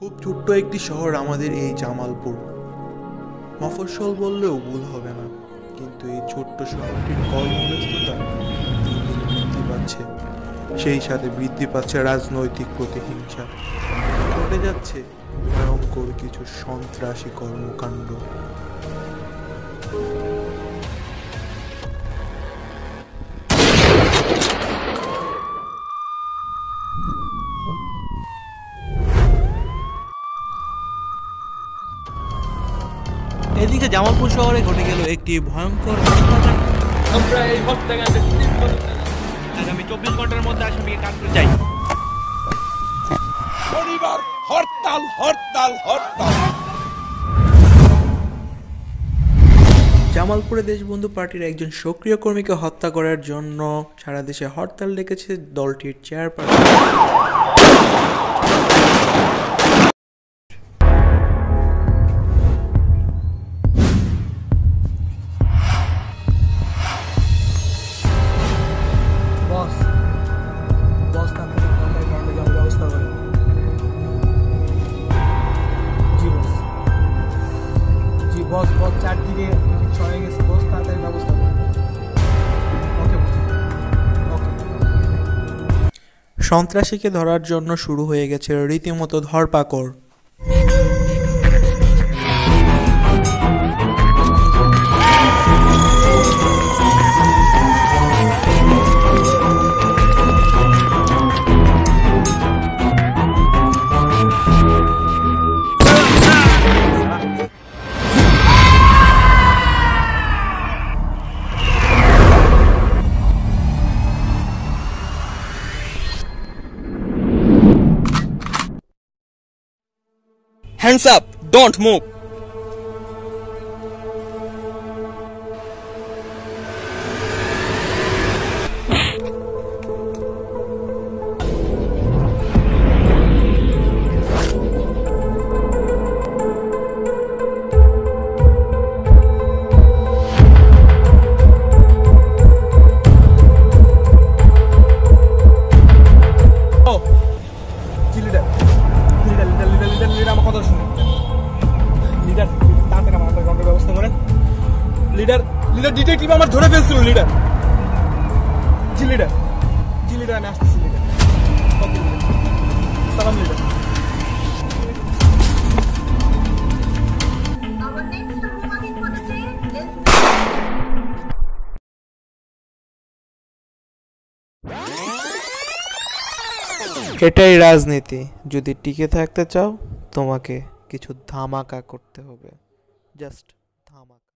খুব ছোট্ট একটি শহর আমাদের এই জামালপুর। মফস্বল বললেও ভুল হবে না, কিন্তু এই ছোট্ট শহরটির কর্মব্যস্ততা দিন দিন বৃদ্ধি পাচ্ছে। সেই সাথে বৃদ্ধি পাচ্ছে রাজনৈতিক প্রতিহিংসা। ঘটে যাচ্ছে ভয়ঙ্কর কিছু সন্ত্রাসী কর্মকাণ্ড। এদিকে জামালপুর শহরে ঘটে গেল একটি ভয়ঙ্কর হত্যাকাণ্ড। আমরা এই হত্যাকাণ্ডে আগামী 24 ঘন্টার মধ্যে আসামিকে কাটতে চাই। শনিবার হরতাল হরতাল হরতাল। জামালপুরে দেশবন্ধু পার্টির একজন সক্রিয় কর্মীকে হত্যা করার জন্য সারা দেশে হরতাল ডেকেছে দলটির চেয়ারপারসন। চারদিকে ছড়ে গেছে, বস তাড়াতাড়ি ব্যবস্থা করুন। সন্ত্রাসীকে ধরার জন্য শুরু হয়ে গেছে রীতিমতো ধরপাকড়। Hands up, don't move. Leader detective আমার ধরে ফেলছিল। লিডার আমি আসতেছি। লিডার সালাম। লিডার এটাই রাজনীতি। যদি টিকে থাকতে চাও তোমাকে কিছু ধামাকা করতে হবে। জাস্ট ধামাকা।